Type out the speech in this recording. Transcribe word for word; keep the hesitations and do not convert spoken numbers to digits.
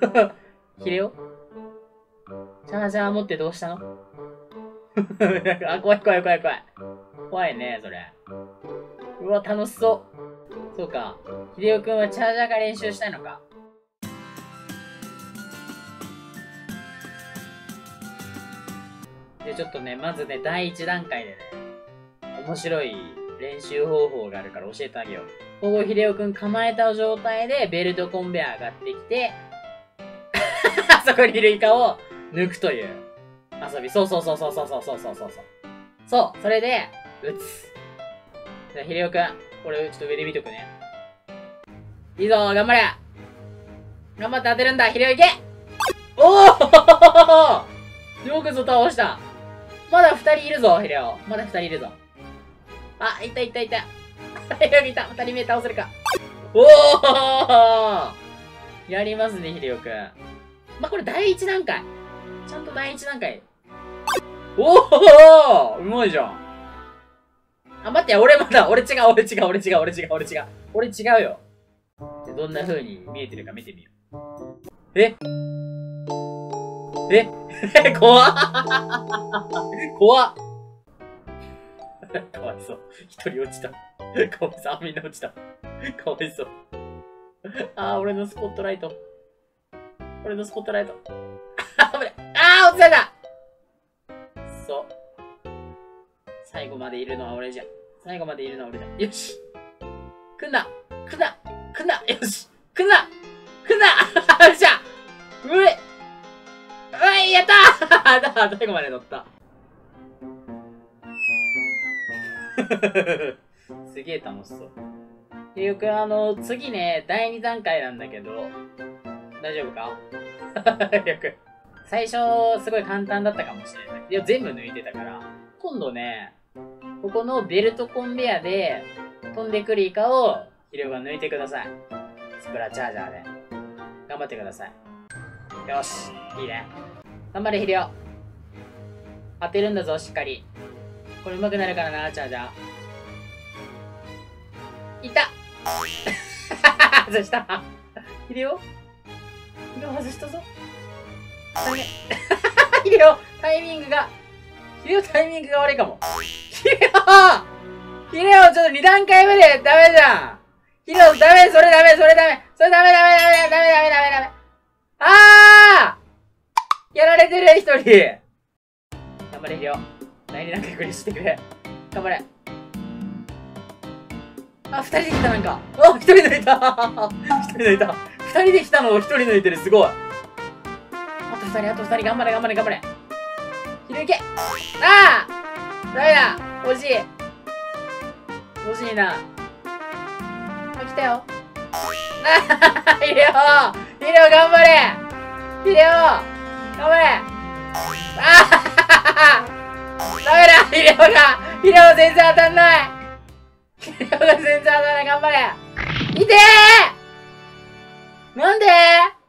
ヒレオチャージャー持ってどうしたのあ、怖い怖い怖い怖い。怖いね、それ。うわ、楽しそう。そうか。ヒデオくんはチャージャーが練習したいのか。で、ちょっとね、まずね、第一段階でね、面白い練習方法があるから教えてあげよう。ここ、ヒデオくん構えた状態でベルトコンベア上がってきて、あそこにいるイカを抜くという遊び。そうそうそうそうそうそうそうそうそう。そう、それで、撃つ。じゃあ、ヒデオくん、これちょっと上で見とくね。いいぞ、頑張れ頑張って当てるんだ、ヒデオいけおおよくぞ倒したまだ二人いるぞ、ヒデオ。まだ二人いるぞ。あ、いたいたいた。ヒデオいた。二人目倒せるか。おおやりますね、ヒデオくん。まあ、これ第一段階。ちゃんと第一段階。おおうまいじゃん。あ、待って、俺まだ、俺違う、俺違う、俺違う、俺違う、俺違う。俺違うよ。で、どんな風に見えてるか見てみよう。ええ怖っ怖っかわいそう。一人落ちた。かわいそう。あ、みんな落ちた。かわいそう。あー、俺のスポットライト。俺のスポットライト。あ、危ない。あー、落ちたんだそう。最後までいるのは俺じゃん。最後までいるのは俺じゃん。よし来んな来んな来んなよし来んな来んなよっしゃうえうえやったー最後まで乗ったすげえ楽しそう。結局あの、次ね、だいに段階なんだけど、大丈夫かよく。最初、すごい簡単だったかもしれない。いや、全部抜いてたから。今度ね、ここのベルトコンベアで飛んでくるイカをヒレオが抜いてください。スプラチャージャーで。頑張ってください。よし、いいね。頑張れヒレオ。当てるんだぞ、しっかり。これ上手くなるからな、チャージャー。いた外したヒレオヒレオ外したぞ。ヒレオタイミングが、ヒレオタイミングが悪いかも。ヒレオヒレオちょっとに段階目でダメじゃんヒレオダメそれダメそれダメそれダメダメダメダメダメダメダメダメあーやられてる一人頑張れヒレオだいに段階クリアしてくれ頑張れあ、二人できたなんかあ、一人抜いた一人抜いた二人できたのを一人抜いてるすごいあと二人あと二人頑張れ頑張れ頑張れヒレオいけあーダメだ惜しい惜しいなあ、来たよあヒレオヒレオ頑張れヒレオ頑張れあダメだヒレオがヒレオ全然当たんないヒレオが全然当たらない頑張れいてーなんで